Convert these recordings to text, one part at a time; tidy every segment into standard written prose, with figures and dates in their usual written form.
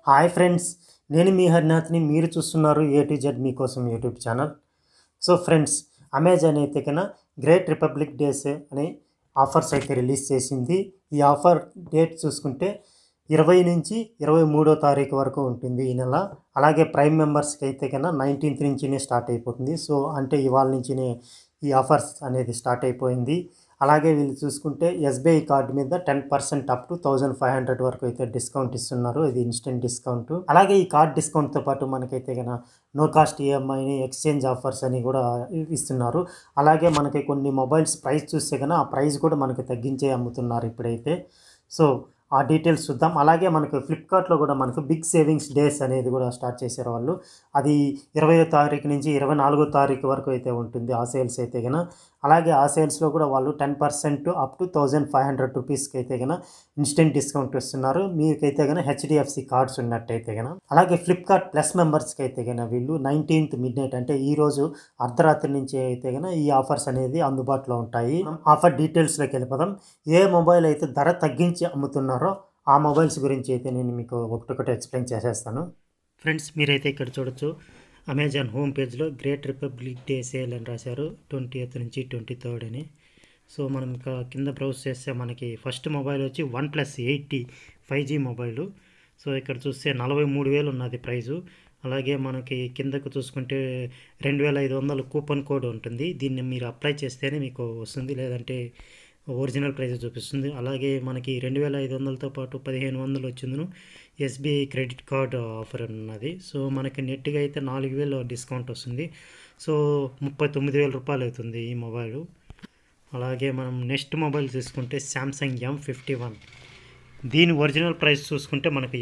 Hi friends, నేను మీ హరినాథ్ని. మీరు చూస్తున్నారు ఏ టు జెడ్ మీకోసం YouTube channel. So friends, Amazon అయితే కన్నా గ్రేట్ రిపబ్లిక్ డేస్ అని ఆఫర్స్ అయితే రిలీజ్ చేసింది. ఈ ఆఫర్ డేట్ చూసుకుంటే 20 నుంచి 23వ తారీఖు వరకు ఉంటుంది ఈ నెల. అలాగే ప్రైమ్ మెంబర్స్కి అయితే కన్నా 19th నుంచినే స్టార్ట్ అయిపోతుంది. సో అంటే ఇవాళ నుంచినే ఈ ఆఫర్స్ అనేది స్టార్ట్ అయిపోయింది. అలాగే వీళ్ళు చూసుకుంటే ఎస్బీఐ కార్డు మీద 10% అప్ టు 1500 వరకు అయితే డిస్కౌంట్ ఇస్తున్నారు. ఇది ఇన్స్టెంట్ డిస్కౌంట్. అలాగే ఈ కార్డ్ డిస్కౌంట్తో పాటు మనకైతే కన్నా నో కాస్ట్ ఈఎంఐని ఎక్స్చేంజ్ ఆఫర్స్ అని కూడా ఇస్తున్నారు. అలాగే మనకి కొన్ని మొబైల్స్ ప్రైస్ చూస్తే కన్నా ఆ ప్రైస్ కూడా మనకి తగ్గించే అమ్ముతున్నారు ఇప్పుడైతే. సో ఆ డీటెయిల్స్ చూద్దాం. అలాగే మనకు ఫ్లిప్కార్ట్లో కూడా మనకు బిగ్ సేవింగ్స్ డేస్ అనేది కూడా స్టార్ట్ చేశారు వాళ్ళు. అది 20వ తారీఖు నుంచి 24వ తారీఖు వరకు అయితే ఉంటుంది ఆ సేల్స్ అయితే కన్నా. అలాగే ఆ సేల్స్లో కూడా వాళ్ళు 10% అప్ టు 1500 రూపీస్కి అయితే కన్నా ఇన్స్టెంట్ డిస్కౌంట్ ఇస్తున్నారు. మీకైతే కన్నా హెచ్డిఎఫ్సి కార్డ్స్ ఉన్నట్టయితే కన్నా. అలాగే ఫ్లిప్కార్ట్ ప్లస్ మెంబర్స్కి అయితే కన్నా వీళ్ళు 19th మిడ్నైట్ అంటే ఈరోజు అర్ధరాత్రి నుంచి అయితే కన్నా ఈ ఆఫర్స్ అనేది అందుబాటులో ఉంటాయి. ఆఫర్ డీటెయిల్స్లోకి వెళ్ళిపోదాం. ఏ మొబైల్ అయితే ధర తగ్గించి అమ్ముతున్నారో ఆ మొబైల్స్ గురించి అయితే నేను మీకు ఒకటొకటి ఎక్స్ప్లెయిన్ చేసేస్తాను. ఫ్రెండ్స్, మీరైతే ఇక్కడ చూడొచ్చు, అమెజాన్ హోమ్ పేజ్లో గ్రేట్ రిపబ్లిక్ డే సేల్ అని రాశారు. 20th నుంచి 23rd అని. సో మనం ఇంకా కింద బ్రౌజ్ చేస్తే మనకి ఫస్ట్ మొబైల్ వచ్చి OnePlus 80 5G మొబైలు. సో ఇక్కడ చూస్తే 43,000 ఉన్నది ప్రైజు. అలాగే మనకి కిందకు చూసుకుంటే 2500 కూపన్ కోడ్ ఉంటుంది. దీన్ని మీరు అప్లై చేస్తేనే మీకు వస్తుంది, లేదంటే ఒరిజినల్ ప్రైస్ చూపిస్తుంది. అలాగే మనకి 2500తో పాటు 1500 వచ్చిందును ఎస్బీఐ క్రెడిట్ కార్డ్ ఆఫర్ ఉన్నది. సో మనకి నెట్గా అయితే 4000 డిస్కౌంట్ వస్తుంది. సో 39,000 రూపాయలు అవుతుంది ఈ మొబైలు. అలాగే మనం నెక్స్ట్ మొబైల్ తీసుకుంటే శాంసంగ్ M51. దీని ఒరిజినల్ ప్రైస్ చూసుకుంటే మనకి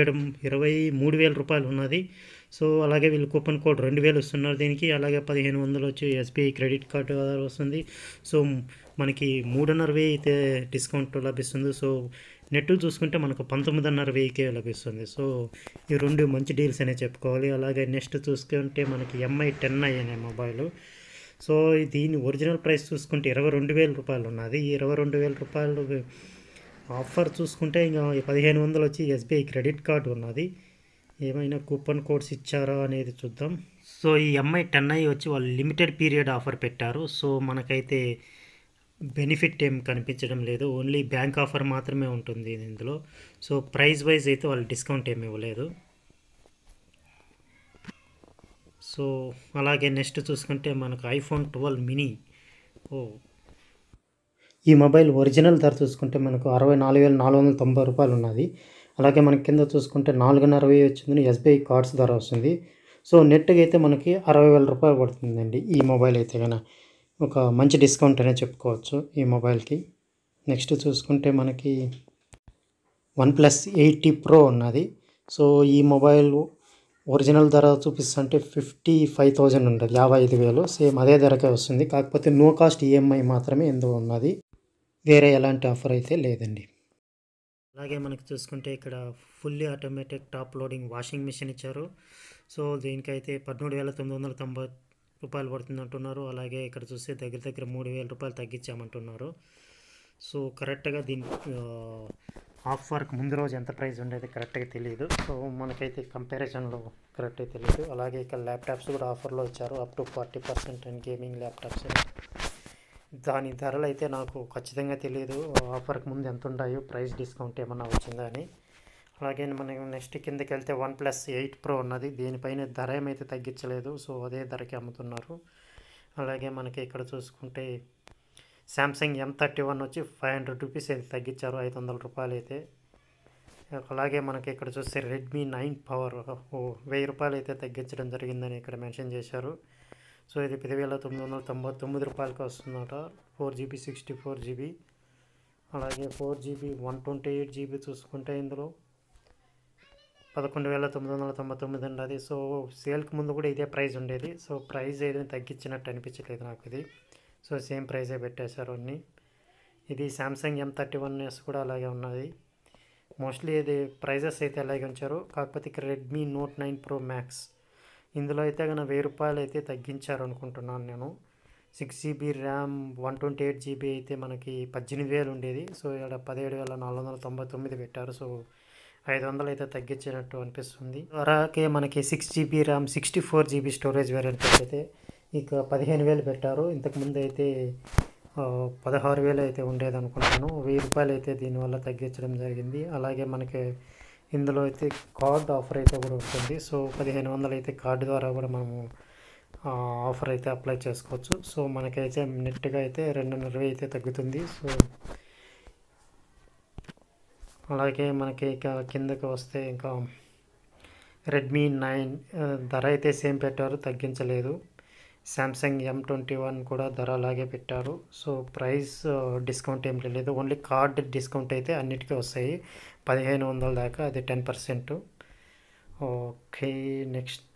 23,000 రూపాయలు ఉన్నది. సో అలాగే వీళ్ళు కూపన్ కోడ్ 2000 వస్తున్నారు దీనికి. అలాగే 1500 వచ్చి ఎస్బీఐ క్రెడిట్ కార్డు వస్తుంది. సో మనకి 3,500 అయితే డిస్కౌంట్ లభిస్తుంది. సో నెట్ చూసుకుంటే మనకు 19,500కే లభిస్తుంది. సో ఈ రెండు మంచి డీల్స్ అనే చెప్పుకోవాలి. అలాగే నెక్స్ట్ చూసుకుంటే మనకి MI10i అనే మొబైలు. సో దీని ఒరిజినల్ ప్రైస్ చూసుకుంటే 22,000 రూపాయలు ఉన్నది. ఈ 22,000 రూపాయలు ఆఫర్ చూసుకుంటే ఇంకా 1500 వచ్చి ఎస్బీఐ క్రెడిట్ కార్డు ఉన్నది. ఏమైనా కూపన్ కోడ్స్ ఇచ్చారా అనేది చూద్దాం. సో ఈ MI10i వచ్చి వాళ్ళు లిమిటెడ్ పీరియడ్ ఆఫర్ పెట్టారు. సో మనకైతే బెనిఫిట్ ఏం కనిపించడం లేదు, ఓన్లీ బ్యాంక్ ఆఫర్ మాత్రమే ఉంటుంది ఇందులో. సో ప్రైస్ వైజ్ అయితే వాళ్ళు డిస్కౌంట్ ఏమి ఇవ్వలేదు. సో అలాగే నెక్స్ట్ చూసుకుంటే మనకు iPhone 12 mini. ఈ మొబైల్ ఒరిజినల్ ధర చూసుకుంటే మనకు 64,490 రూపాయలు ఉన్నది. అలాగే మనకి కింద చూసుకుంటే 4,500 వచ్చిందని ఎస్బీఐ కార్డ్స్ ధర వస్తుంది. సో నెట్గా అయితే మనకి 60,000 రూపాయలు పడుతుందండి ఈ మొబైల్ అయితే కన్నా. ఒక మంచి డిస్కౌంట్ అనే చెప్పుకోవచ్చు ఈ మొబైల్కి. నెక్స్ట్ చూసుకుంటే మనకి OnePlus 80 Pro ఉన్నది. సో ఈ మొబైల్ ఒరిజినల్ ధర చూపిస్తుంటే 55,000 ఉంటుంది, 55,000. సేమ్ అదే ధరకే వస్తుంది, కాకపోతే నో కాస్ట్ ఈఎంఐ మాత్రమే ఎందుకు ఉన్నది, వేరే ఎలాంటి ఆఫర్ అయితే లేదండి. అలాగే మనకి చూసుకుంటే ఇక్కడ fully automatic top loading washing machine ఇచ్చారు. సో దీనికైతే 13,990 రూపాయలు పడుతుంది అంటున్నారు. అలాగే ఇక్కడ చూస్తే దగ్గర 3,000 రూపాయలు తగ్గించామంటున్నారు. సో కరెక్ట్గా దీని ఆఫర్కి ముందు రోజు ఎంత ప్రైస్ ఉండేది కరెక్ట్గా తెలియదు. సో మనకైతే కంపారిజన్లో కరెక్ట్గా తెలియదు. అలాగే ఇక్కడ ల్యాప్టాప్స్ కూడా ఆఫర్లో ఇచ్చారు, up to 40% and gaming laptops. దాని ధరలు అయితే నాకు ఖచ్చితంగా తెలియదు ఆఫర్కి ముందు ఎంత ఉన్నాయో, ప్రైస్ డిస్కౌంట్ ఏమన్నా వచ్చిందా అని. అలాగే మనకి నెక్స్ట్ కిందకి వెళ్తే OnePlus 8 Pro ఉన్నది. దీనిపైన ధర ఏమైతే తగ్గించలేదు, సో అదే ధరకి అమ్ముతున్నారు. అలాగే మనకి ఇక్కడ చూసుకుంటే శాంసంగ్ M31 వచ్చి 500 రూపీస్ అయితే తగ్గించారు, 500 రూపాయలు అయితే. అలాగే మనకి ఇక్కడ చూస్తే Redmi 9 Power 1000 రూపాయలు అయితే తగ్గించడం జరిగిందని ఇక్కడ మెన్షన్ చేశారు. సో ఇది 10,999 రూపాయలకి వస్తుందట. 4GB 64GB. అలాగే 4GB 128GB చూసుకుంటే ఇందులో 11,999 ఉండేది. సో సేల్కి ముందు కూడా ఇదే ప్రైస్ ఉండేది. సో ప్రైస్ ఏదైనా తగ్గించినట్టు అనిపించలేదు నాకు ఇది. సో సేమ్ ప్రైజే పెట్టేశారు అన్నీ. ఇది శాంసంగ్ M31s కూడా అలాగే ఉన్నది. మోస్ట్లీ ఇది ప్రైజెస్ అయితే అలాగే ఉంచారు, కాకపోతే ఇక్కడ Redmi Note 9 Pro Max ఇందులో అయితే కన్నా 1000 రూపాయలు అయితే తగ్గించారు అనుకుంటున్నాను నేను. 6GB ర్యామ్ 128GB అయితే మనకి 18,000 ఉండేది. సో ఇక్కడ 17,499 పెట్టారు. సో 500 అయితే తగ్గించినట్టు అనిపిస్తుంది. అలాగే మనకి 6 GB RAM 64 GB storage variant అయితే ఇక 15,000 పెట్టారు. ఇంతకుముందు అయితే 16,000 అయితే ఉండేది అనుకుంటాను. ₹1000 అయితే దీనివల్ల తగ్గించడం జరిగింది. అలాగే మనకి ఇందులో అయితే కార్డ్ ఆఫర్ అయితే కూడా ఉంటుంది. సో 1500 అయితే కార్డు ద్వారా కూడా మనము ఆఫర్ అయితే అప్లై చేసుకోవచ్చు. సో మనకైతే నెట్గా అయితే 2,500 అయితే తగ్గుతుంది. సో అలాగే మనకి ఇక కిందకి వస్తే ఇంకా రెడ్మీ 9 ధర అయితే సేమ్ పెట్టారు, తగ్గించలేదు. శాంసంగ్ M21 కూడా ధర అలాగే పెట్టారు. సో ప్రైస్ డిస్కౌంట్ ఏం లేదు, ఓన్లీ కార్డ్ డిస్కౌంట్ అయితే అన్నిటికీ వస్తాయి 1500 దాకా, అది 10%. ఓకే, నెక్స్ట్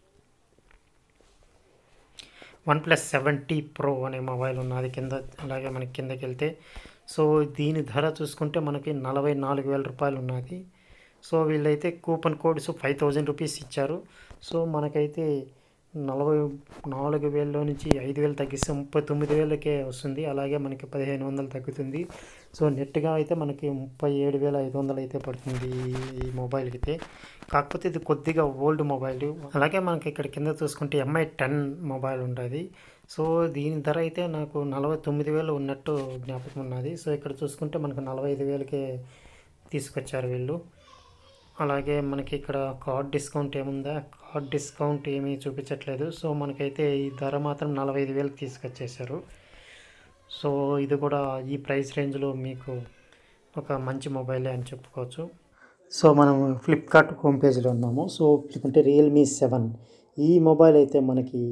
OnePlus 70 Pro అనే మొబైల్ ఉన్నది కింద. అలాగే మనకి కిందకి వెళ్తే సో దీని ధర చూసుకుంటే మనకి 44,000 రూపాయలు ఉన్నది. సో వీళ్ళైతే కూపన్ కోడ్స్ 5,000 రూపీస్ ఇచ్చారు. సో మనకైతే 44,000లో నుంచి 5,000 తగ్గిస్తే 39,000కే వస్తుంది. అలాగే మనకి 1,500 తగ్గుతుంది. సో నెట్గా అయితే మనకి 37,500 అయితే పడుతుంది ఈ మొబైల్కి అయితే. కాకపోతే ఇది కొద్దిగా ఓల్డ్ మొబైల్. అలాగే మనకి ఇక్కడ కింద చూసుకుంటే MI 10 మొబైల్ ఉంటుంది. సో దీని ధర అయితే నాకు 49,000 ఉన్నట్టు జ్ఞాపకం ఉన్నది. సో ఇక్కడ చూసుకుంటే మనకు 45,000కే తీసుకొచ్చారు వీళ్ళు. అలాగే మనకి ఇక్కడ కార్డ్ డిస్కౌంట్ ఏముందా, కార్డ్ డిస్కౌంట్ ఏమీ చూపించట్లేదు. సో మనకైతే ఈ ధర మాత్రం 45,000కి తీసుకొచ్చేసారు. సో ఇది కూడా ఈ ప్రైస్ రేంజ్లో మీకు ఒక మంచి మొబైలే అని చెప్పుకోవచ్చు. సో మనం ఫ్లిప్కార్ట్ హోమ్ పేజ్లో ఉన్నాము. సో అంటే రియల్మీ 7 ఈ మొబైల్ అయితే మనకి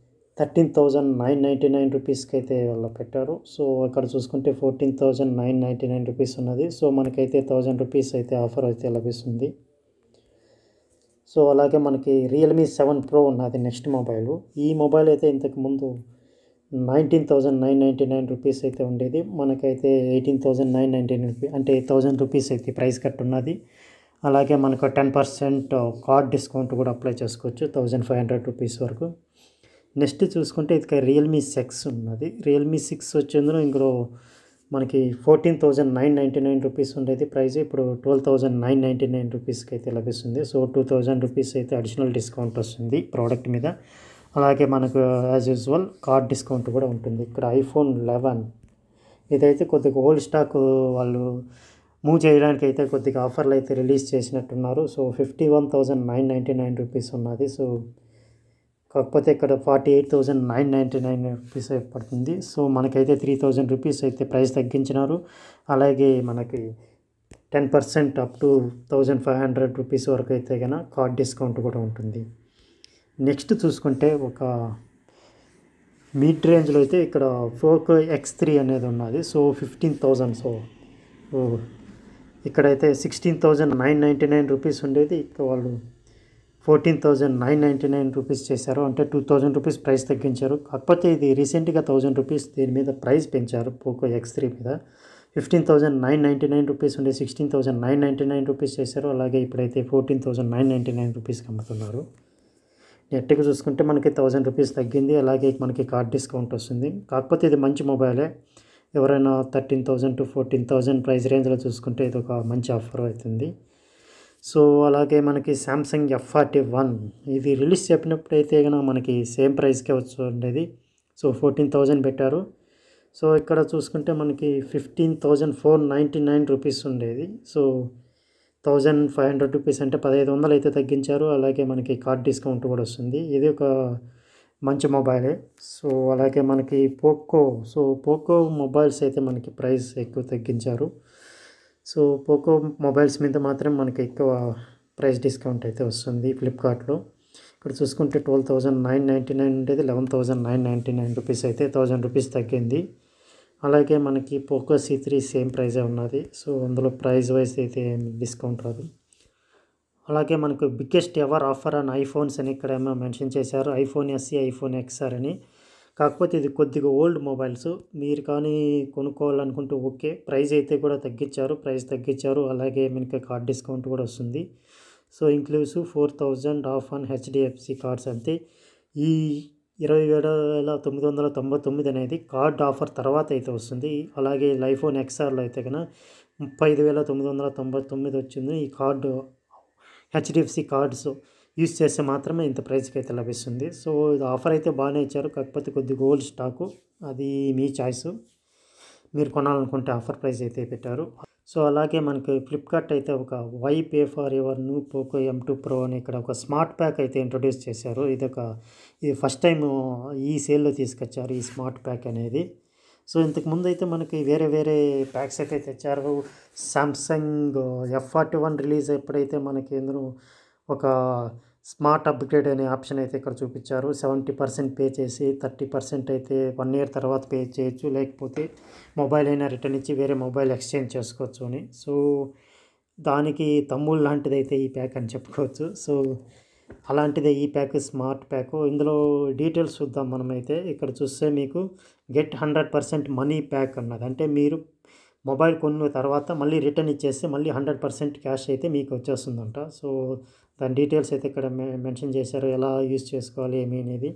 13,999 రూపీస్కి అయితే వాళ్ళు పెట్టారు. సో అక్కడ చూసుకుంటే 14,999 రూపీస్ ఉన్నది. సో మనకైతే 1000 రూపీస్ అయితే ఆఫర్ అయితే లభిస్తుంది. సో అలాగే మనకి రియల్మీ 7 Pro ఉన్నది నెక్స్ట్ మొబైల్. ఈ మొబైల్ అయితే ఇంతకుముందు 19,999 రూపీస్ అయితే ఉండేది. మనకైతే 18,999 రూపీస్, అంటే 1000 రూపీస్ అయితే ప్రైస్ కట్ ఉన్నది. అలాగే మనకు 10% కార్డ్ డిస్కౌంట్ కూడా అప్లై చేసుకోవచ్చు 1,500 రూపీస్ వరకు. నెక్స్ట్ చూసుకుంటే ఇది రియల్మీ 6 ఉన్నది. రియల్మీ 6 వచ్చేందులో ఇందులో మనకి 14,999 రూపీస్ ఉండేది ప్రైస్, ఇప్పుడు 12,999 రూపీస్కి అయితే లభిస్తుంది. సో 2,000 రూపీస్ అయితే అడిషనల్ డిస్కౌంట్ వస్తుంది ప్రోడక్ట్ మీద. అలాగే మనకు యాజ్ యూజువల్ కార్డ్ డిస్కౌంట్ కూడా ఉంటుంది. ఇక్కడ iPhone 11 ఇదైతే కొద్దిగా ఓల్డ్ స్టాక్ వాళ్ళు మూవ్ చేయడానికి అయితే కొద్దిగా ఆఫర్లు అయితే రిలీజ్ చేసినట్టున్నారు. సో 51,999 రూపీస్ ఉన్నది. సో కాకపోతే ఇక్కడ 48,999 రూపీస్ పడుతుంది. సో మనకైతే 3,000 రూపీస్ అయితే ప్రైస్ తగ్గించినారు. అలాగే మనకి 10% అప్ టు 1,500 రూపీస్ వరకు అయితే కనుక కార్డ్ డిస్కౌంట్ కూడా ఉంటుంది. నెక్స్ట్ చూసుకుంటే ఒక మిడ్ రేంజ్లో అయితే ఇక్కడ పోకో X3 అనేది ఉన్నది. సో 15,000. సో ఇక్కడైతే 16,999 రూపీస్ ఉండేది, ఇక్కడ వాళ్ళు 14,999 రూపీస్ చేశారు, అంటే 2,000 రూపీస్ ప్రైస్ తగ్గించారు. కాకపోతే ఇది రీసెంట్గా 1,000 రూపీస్ దీని మీద ప్రైస్ పెంచారు పోకో X3 మీద. 15,999 రూపీస్ ఉండే 16,999 రూపీస్ చేశారు. అలాగే ఇప్పుడైతే 14,999 రూపీస్కి అమ్ముతున్నారు. నెట్గా చూసుకుంటే మనకి 1,000 రూపీస్ తగ్గింది. అలాగే మనకి కార్డ్ డిస్కౌంట్ వస్తుంది. కాకపోతే ఇది మంచి మొబైలే. ఎవరైనా 13,000 to 14,000 ప్రైస్ రేంజ్లో చూసుకుంటే ఇది ఒక మంచి ఆఫర్ అవుతుంది. సో అలాగే మనకి శాంసంగ్ F41 ఇది రిలీజ్ చెప్పినప్పుడు అయితే కనుక మనకి సేమ్ ప్రైస్కే వచ్చి ఉండేది. సో 14,000 పెట్టారు. సో ఇక్కడ చూసుకుంటే మనకి 15,499 రూపీస్ ఉండేది. సో 1,500 రూపీస్, అంటే 1,500 అయితే తగ్గించారు. అలాగే మనకి కార్డ్ డిస్కౌంట్ కూడా వస్తుంది. ఇది ఒక మంచి మొబైలే. సో అలాగే మనకి పోకో మొబైల్స్ అయితే మనకి ప్రైస్ ఎక్కువ తగ్గించారు. సో పోకో మొబైల్స్ మీద మాత్రం మనకి ఎక్కువ ప్రైస్ డిస్కౌంట్ అయితే వస్తుంది ఫ్లిప్కార్ట్లో. ఇక్కడ చూసుకుంటే 12,999 ఉండేది 11,999 రూపీస్ అయితే 1,000 రూపీస్ తగ్గింది. అలాగే మనకి పోకో C3 సేమ్ ప్రైజే ఉన్నది. సో అందులో ప్రైస్ వైజ్ అయితే డిస్కౌంట్ రాదు. అలాగే మనకు biggest ever offer on iPhones అని ఇక్కడ ఏమో మెన్షన్ చేశారు, iPhone SE, iPhone XR అని. కాకపోతే ఇది కొద్దిగా ఓల్డ్ మొబైల్స్, మీరు కానీ కొనుక్కోవాలనుకుంటే ఓకే. ప్రైస్ అయితే కూడా తగ్గించారు. అలాగే మనకి కార్డ్ డిస్కౌంట్ కూడా వస్తుంది. So inclusive 4,000 off on HDFC cards అంతే. ఈ 20,999 అనేది కార్డ్ ఆఫర్ తర్వాత అయితే వస్తుంది. అలాగే ఐఫోన్ ఎక్స్ఆర్లో అయితే కనుక 35,999 వచ్చింది. ఈ కార్డు హెచ్డిఎఫ్సి కార్డ్స్ యూజ్ చేస్తే మాత్రమే ఇంత ప్రైస్కి అయితే లభిస్తుంది. సో ఇది ఆఫర్ అయితే బాగానే ఇచ్చారు, కాకపోతే కొద్దిగా ఓల్డ్ స్టాకు, అది మీ చాయిస్. మీరు కొనాలనుకుంటే ఆఫర్ ప్రైస్ అయితే పెట్టారు. సో అలాగే మనకి ఫ్లిప్కార్ట్ అయితే ఒక why pay for your new Poco M2 Pro అని ఇక్కడ ఒక స్మార్ట్ ప్యాక్ అయితే ఇంట్రొడ్యూస్ చేశారు. ఇది ఫస్ట్ టైం ఈ సేల్లో తీసుకొచ్చారు ఈ స్మార్ట్ ప్యాక్ అనేది. సో ఇంతకుముందు అయితే మనకి వేరే వేరే ప్యాక్స్ అయితే తెచ్చారు. సామ్సంగ్ F41 రిలీజ్ ఎప్పుడైతే మనకి ఎందులో ఒక స్మార్ట్ అప్గ్రేడ్ అనే ఆప్షన్ అయితే ఇక్కడ చూపించారు. 70% పే చేసి 30% అయితే 1 ఇయర్ తర్వాత పే చేయొచ్చు, లేకపోతే మొబైల్ అయినా రిటర్న్ ఇచ్చి వేరే మొబైల్ ఎక్స్చేంజ్ చేసుకోవచ్చు అని. సో దానికి తమ్ముళ్ళు లాంటిది అయితే ఈ ప్యాక్ అని చెప్పుకోవచ్చు. సో అలాంటిదే ఈ ప్యాక్, స్మార్ట్ ప్యాక్. ఇందులో డీటెయిల్స్ చూద్దాం మనమైతే. ఇక్కడ చూస్తే మీకు గెట్ 100% మనీ ప్యాక్ అన్నది, అంటే మీరు మొబైల్ కొన్న తర్వాత మళ్ళీ రిటర్న్ ఇచ్చేస్తే మళ్ళీ 100% క్యాష్ అయితే మీకు వచ్చేస్తుందంట. సో దాని డీటెయిల్స్ అయితే ఇక్కడ మెన్షన్ చేశారు, ఎలా యూజ్ చేసుకోవాలి ఏమి అనేది.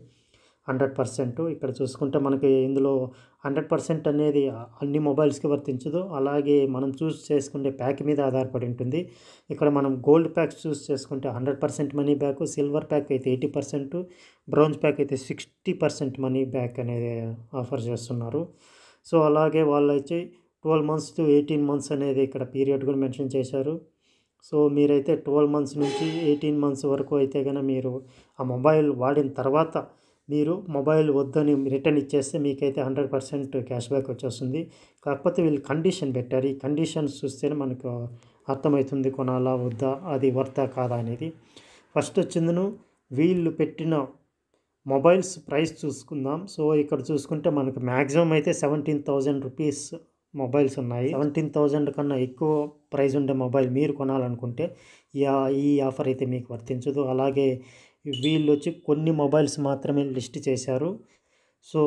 100% ఇక్కడ చూసుకుంటే మనకి ఇందులో 100% అనేది అన్ని మొబైల్స్కి వర్తించదు. అలాగే మనం చూస్ చేసుకునే ప్యాక్ మీద ఆధారపడి ఉంటుంది. ఇక్కడ మనం గోల్డ్ ప్యాక్ చూస్ చేసుకుంటే 100% మనీ బ్యాక్, సిల్వర్ ప్యాక్ అయితే 80%, బ్రౌన్స్ ప్యాక్ అయితే 60% మనీ బ్యాక్ అనేది ఆఫర్ చేస్తున్నారు. సో అలాగే వాళ్ళు అయితే 12 months to 18 months అనేది ఇక్కడ పీరియడ్ కూడా మెన్షన్ చేశారు. సో మీరైతే 12 months నుంచి 18 months వరకు అయితే కనుక మీరు ఆ మొబైల్ వాడిన తర్వాత మీరు మొబైల్ వద్దని రిటర్న్ ఇచ్చేస్తే మీకైతే 100% క్యాష్ బ్యాక్ వచ్చేస్తుంది. కాకపోతే వీళ్ళు కండిషన్ పెట్టారు. ఈ కండిషన్స్ చూస్తేనే మనకు అర్థమవుతుంది కొనాలా వద్దా, అది వర్తా కాదా అనేది. ఫస్ట్ వచ్చిందను వీళ్ళు పెట్టిన మొబైల్స్ ప్రైస్ చూసుకుందాం. సో ఇక్కడ చూసుకుంటే మనకు మ్యాక్సిమం అయితే 17,000 రూపీస్ మొబైల్స్ ఉన్నాయి. 17,000 కన్నా ఎక్కువ ప్రైస్ ఉండే మొబైల్ మీరు కొనాలనుకుంటే ఈ ఆఫర్ అయితే మీకు వర్తించదు. అలాగే వీళ్ళు వచ్చి కొన్ని మొబైల్స్ మాత్రమే లిస్ట్ చేశారు. సో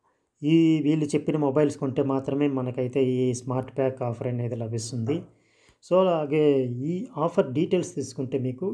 వీళ్ళు చెప్పిన మొబైల్స్ కొంటే మాత్రమే మనకైతే ఈ స్మార్ట్ ప్యాక్ ఆఫర్ అనేది లభిస్తుంది. సో అలాగే ఈ ఆఫర్ డీటెయిల్స్ తీసుకుంటే మీకు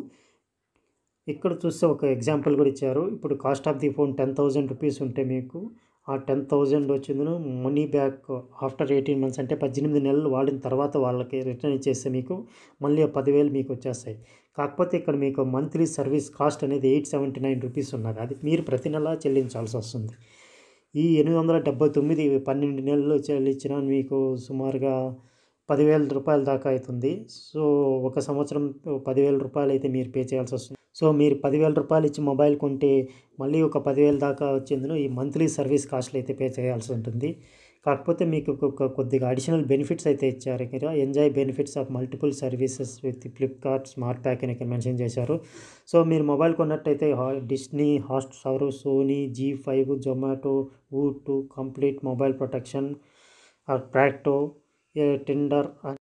ఇక్కడ చూస్తే ఒక ఎగ్జాంపుల్ కూడా ఇచ్చారు. ఇప్పుడు cost of the phone 10,000 rupees ఉంటే మీకు ఆ 10,000 వచ్చిందను మనీ బ్యాక్ ఆఫ్టర్ 18 months, అంటే 18 నెలలు వాడిన తర్వాత వాళ్ళకి రిటర్న్ ఇచ్చేస్తే మీకు మళ్ళీ 10,000 మీకు వచ్చేస్తాయి. కాకపోతే ఇక్కడ మీకు మంత్లీ సర్వీస్ కాస్ట్ అనేది 879 రూపీస్ ఉన్నది. అది మీరు ప్రతి నెల చెల్లించాల్సి వస్తుంది. ఈ 879 12 నెలలు చెల్లించినా మీకు సుమారుగా 10,000 రూపాయల దాకా అవుతుంది. సో ఒక సంవత్సరం 10,000 రూపాయలు అయితే మీరు పే చేయాల్సి వస్తుంది. సో మీరు 10,000 రూపాయలు ఇచ్చి మొబైల్ కొంటే మళ్ళీ ఒక 10,000 దాకా వచ్చిందో ఈ మంత్లీ సర్వీస్ కాస్ట్లు అయితే పే చేయాల్సి ఉంటుంది. కాకపోతే మీకు కొద్దిగా అడిషనల్ బెనిఫిట్స్ అయితే ఇచ్చారు. ఇక్కడ enjoy benefits of multiple services with Flipkart smart pack అని ఇక్కడ మెన్షన్ చేశారు. సో మీరు మొబైల్ కొన్నట్టయితే Disney, Hotstar, Sony, G5, Zomato, ఊటు, కంప్లీట్ మొబైల్ ప్రొటెక్షన్, ప్రాక్టో, టెండర్.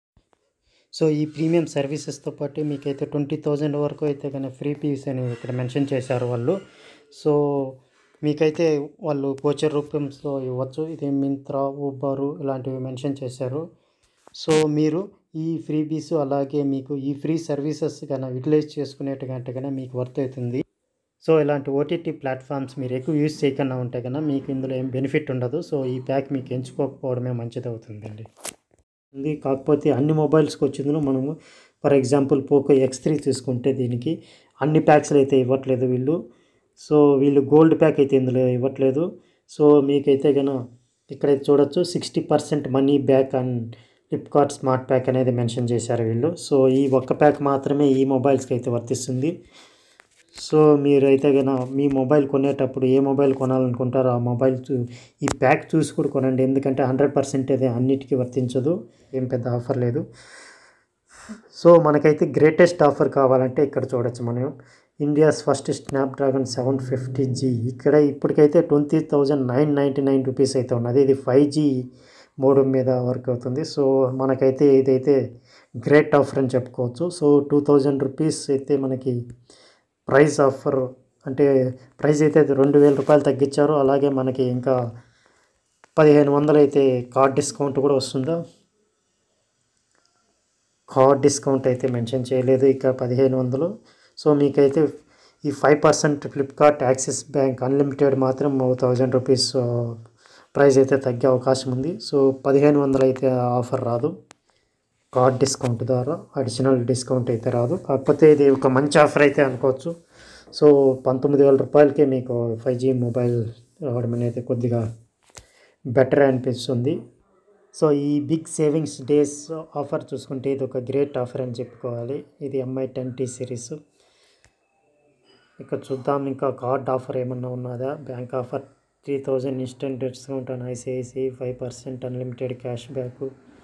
సో ఈ ప్రీమియం సర్వీసెస్తో పాటు మీకైతే 20,000 వరకు అయితే కానీ ఫ్రీ పీస్ అని ఇక్కడ మెన్షన్ చేశారు వాళ్ళు. సో మీకైతే వాళ్ళు కోచర్ రూపంలో ఇవ్వచ్చు. ఇది మింత్రా, ఊబరు ఇలాంటివి మెన్షన్ చేశారు. సో మీరు ఈ ఫ్రీ పీస్ అలాగే మీకు ఈ ఫ్రీ సర్వీసెస్ కన్నా యూటిలైజ్ చేసుకునేట్టుగా కన్నా మీకు వర్త్ అవుతుంది. సో ఇలాంటి ఓటీటీ ప్లాట్ఫామ్స్ మీరు ఎక్కువ యూజ్ చేయకుండా ఉంటే కన్నా మీకు ఇందులో ఏం బెనిఫిట్ ఉండదు. సో ఈ ప్యాక్ మీకు ఎంచుకోకపోవడమే మంచిది అవుతుందండి. కాకపోతే అన్ని మొబైల్స్కి వచ్చిందో మనము ఫర్ ఎగ్జాంపుల్ పోకో X3 తీసుకుంటే దీనికి అన్ని ప్యాక్స్లు అయితే ఇవ్వట్లేదు వీళ్ళు. సో వీళ్ళు గోల్డ్ ప్యాక్ అయితే ఇందులో ఇవ్వట్లేదు. సో మీకైతే కనుక ఇక్కడైతే చూడొచ్చు 60% money back and Flipkart smart pack అనేది మెన్షన్ చేశారు వీళ్ళు. సో ఈ ఒక్క ప్యాక్ మాత్రమే ఈ మొబైల్స్కి అయితే వర్తిస్తుంది. సో మీరైతే కనుక మీ మొబైల్ కొనేటప్పుడు ఏ మొబైల్ కొనాలనుకుంటారో ఆ మొబైల్ ఈ ప్యాక్ చూసి కూడా కొనండి. ఎందుకంటే 100% అది అన్నిటికీ వర్తించదు, ఏం పెద్ద ఆఫర్ లేదు. సో మనకైతే గ్రేటెస్ట్ ఆఫర్ కావాలంటే ఇక్కడ చూడొచ్చు మనం ఇండియాస్ ఫస్ట్ స్నాప్డ్రాగన్ 750G ఇక్కడ ఇప్పటికైతే 20,999 రూపీస్ అయితే ఉన్నది. ఇది 5G మోడల్ మీద వర్క్ అవుతుంది. సో మనకైతే ఇదైతే గ్రేట్ ఆఫర్ అని చెప్పుకోవచ్చు. సో 2,000 రూపీస్ అయితే మనకి ప్రైస్ ఆఫర్, అంటే ప్రైస్ అయితే 2,000 రూపాయలు తగ్గించారు. అలాగే మనకి ఇంకా 1,500 అయితే కార్డ్ డిస్కౌంట్ కూడా వస్తుందా. కార్డ్ డిస్కౌంట్ అయితే మెన్షన్ చేయలేదు, ఇక 1,500. సో మీకైతే ఈ 5% ఫ్లిప్కార్ట్ యాక్సిస్ బ్యాంక్ అన్లిమిటెడ్ మాత్రం 1000 రూపీస్ ప్రైస్ అయితే తగ్గే అవకాశం ఉంది. సో 1500 అయితే ఆఫర్ రాదు, కార్డ్ డిస్కౌంట్ ద్వారా అడిషనల్ డిస్కౌంట్ అయితే రాదు. కాకపోతే ఇది ఒక మంచి ఆఫర్ అయితే అనుకోవచ్చు. సో 19,000 రూపాయలకే మీకు 5G మొబైల్ రావడం అనేది కొద్దిగా బెటర్ అనిపిస్తుంది. సో ఈ బిగ్ సేవింగ్స్ డేస్ ఆఫర్ చూసుకుంటే ఇది ఒక గ్రేట్ ఆఫర్ అని చెప్పుకోవాలి. ఇది MI 10T సిరీస్. ఇక చూద్దాం ఇంకా కార్డ్ ఆఫర్ ఏమన్నా ఉన్నదా. బ్యాంక్ ఆఫర్ 3000 ఇన్స్టెంట్ డిస్కౌంట్ అని ICICI, 5% unlimited cash back.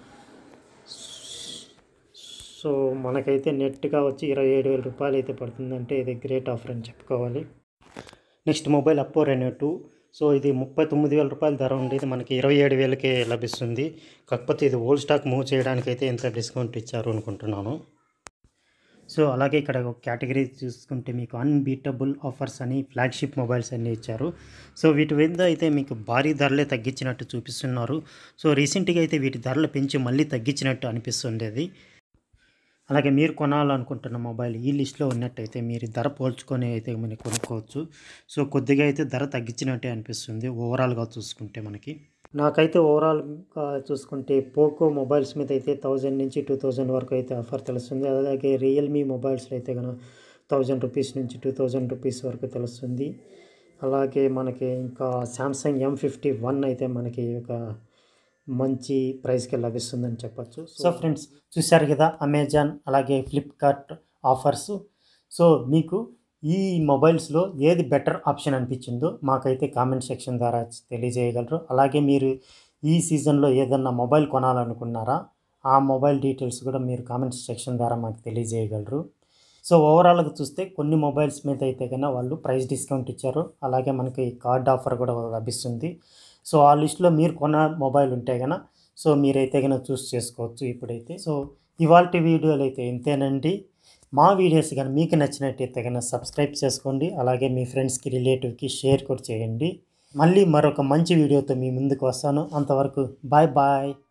So మనకైతే నెట్గా వచ్చి 27,000 రూపాయలు అయితే పడుతుందంటే ఇది గ్రేట్ ఆఫర్ అని చెప్పుకోవాలి. Next mobile Upto Reno 2. So ఇది 39,000 రూపాయల ధర ఉండేది మనకి 27,000కే లభిస్తుంది. కాకపోతే ఇది ఓల్డ్ స్టాక్ మూవ్ చేయడానికి అయితే ఎంత డిస్కౌంట్ ఇచ్చారు అనుకుంటున్నాను. సో అలాగే ఇక్కడ ఒక కేటగిరీ చూసుకుంటే మీకు అన్బీటబుల్ ఆఫర్స్ అని ఫ్లాగ్షిప్ మొబైల్స్ అన్నీ ఇచ్చారు. సో వీటి మీద అయితే మీకు భారీ ధరలే తగ్గించినట్టు చూపిస్తున్నారు. సో రీసెంట్గా అయితే వీటి ధరలు పెంచి మళ్ళీ తగ్గించినట్టు అనిపిస్తుండేది. అలాగే మీరు కొనాలనుకుంటున్న మొబైల్ ఈ లిస్ట్లో ఉన్నట్టయితే మీరు ధర పోల్చుకొని అయితే మనం కొనుక్కోవచ్చు. సో కొద్దిగా అయితే ధర తగ్గించినట్టే అనిపిస్తుంది ఓవరాల్గా చూసుకుంటే మనకి. నాకైతే ఓవరాల్గా చూసుకుంటే పోకో మొబైల్స్ మీద అయితే 1000 నుంచి 2000 వరకు అయితే ఆఫర్ తెలుస్తుంది. అలాగే రియల్మీ మొబైల్స్లో అయితే కనుక 1000 రూపీస్ నుంచి 2000 రూపీస్ వరకు తెలుస్తుంది. అలాగే మనకి ఇంకా శాంసంగ్ M51 అయితే మనకి ఒక మంచి ప్రైస్కి లభిస్తుందని చెప్పచ్చు. సో ఫ్రెండ్స్ చూశారు కదా అమెజాన్ అలాగే ఫ్లిప్కార్ట్ ఆఫర్స్. సో మీకు ఈ మొబైల్స్లో ఏది బెటర్ ఆప్షన్ అనిపించిందో మాకైతే కామెంట్ సెక్షన్ ద్వారా తెలియజేయగలరు. అలాగే మీరు ఈ సీజన్లో ఏదన్నా మొబైల్ కొనాలనుకున్నారా, ఆ మొబైల్ డీటెయిల్స్ కూడా మీరు కామెంట్ సెక్షన్ ద్వారా మాకు తెలియజేయగలరు. సో ఓవరాల్గా చూస్తే కొన్ని మొబైల్స్ మీద అయితే కన్నా వాళ్ళు ప్రైస్ డిస్కౌంట్ ఇచ్చారు. అలాగే మనకి కార్డ్ ఆఫర్ కూడా లభిస్తుంది. సో ఆ లిస్ట్లో మీరు కొన్న మొబైల్ ఉంటే కన్నా సో మీరైతే కన్నా చూస్ చేసుకోవచ్చు ఇప్పుడైతే. సో ఇవాల్టి వీడియోలు అయితే ఇంతేనండి. మా వీడియోస్ కానీ మీకు నచ్చినట్టయితే కన్నా సబ్స్క్రైబ్ చేసుకోండి. అలాగే మీ ఫ్రెండ్స్కి రిలేటివ్కి షేర్ కూడా చేయండి. మళ్ళీ మరొక మంచి వీడియోతో మీ ముందుకు వస్తాను. అంతవరకు బాయ్ బాయ్.